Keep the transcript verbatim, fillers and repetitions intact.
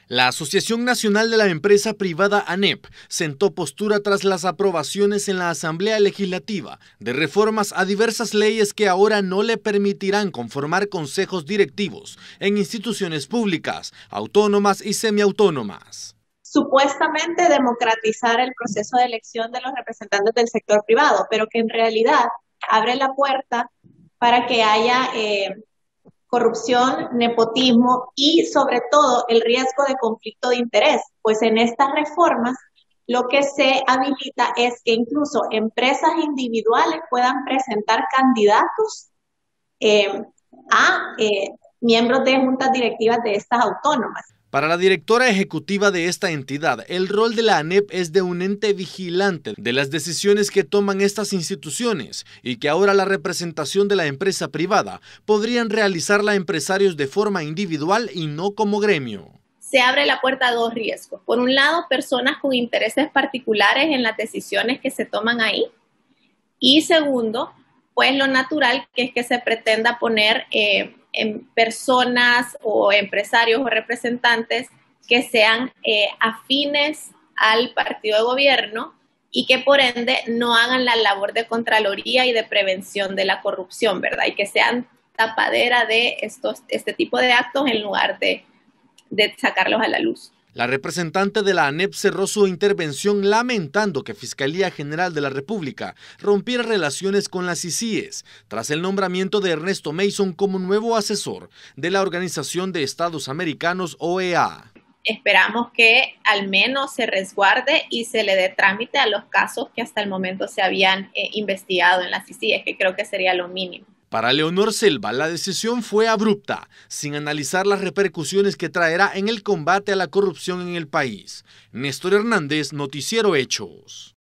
La Asociación Nacional de la Empresa Privada ANEP sentó postura tras las aprobaciones en la Asamblea Legislativa de reformas a diversas leyes que ahora no le permitirán conformar consejos directivos en instituciones públicas, autónomas y semiautónomas. Supuestamente democratizar el proceso de elección de los representantes del sector privado, pero que en realidad abre la puerta para que haya eh, corrupción, nepotismo y sobre todo el riesgo de conflicto de interés, pues en estas reformas lo que se habilita es que incluso empresas individuales puedan presentar candidatos eh, a eh, miembros de juntas directivas de estas autónomas. Para la directora ejecutiva de esta entidad, el rol de la ANEP es de un ente vigilante de las decisiones que toman estas instituciones y que ahora la representación de la empresa privada podrían realizarla empresarios de forma individual y no como gremio. Se abre la puerta a dos riesgos. Por un lado, personas con intereses particulares en las decisiones que se toman ahí. Y segundo, pues lo natural que es que se pretenda poner eh, en personas o empresarios o representantes que sean eh, afines al partido de gobierno y que por ende no hagan la labor de contraloría y de prevención de la corrupción, ¿verdad? Y que sean tapadera de estos, este tipo de actos en lugar de, de sacarlos a la luz. La representante de la ANEP cerró su intervención lamentando que Fiscalía General de la República rompiera relaciones con las I C I E S tras el nombramiento de Ernesto Mason como nuevo asesor de la Organización de Estados Americanos O E A. Esperamos que al menos se resguarde y se le dé trámite a los casos que hasta el momento se habían eh, investigado en las I C I E S, que creo que sería lo mínimo. Para Leonor Selva, la decisión fue abrupta, sin analizar las repercusiones que traerá en el combate a la corrupción en el país. Néstor Hernández, Noticiero Hechos.